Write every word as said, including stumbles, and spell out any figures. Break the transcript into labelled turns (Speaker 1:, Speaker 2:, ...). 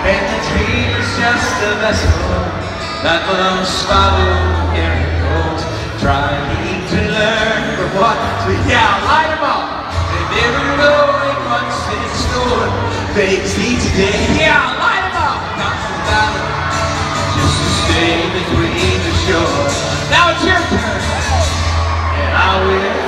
Speaker 1: And the dream is just a vessel that must follow where it goes. Trying to learn from what we yeah, light them up. They never knowing what's in store. They see today, yeah, light them up. Not the battle, just to stay between the shore. Now it's your turn, and I will.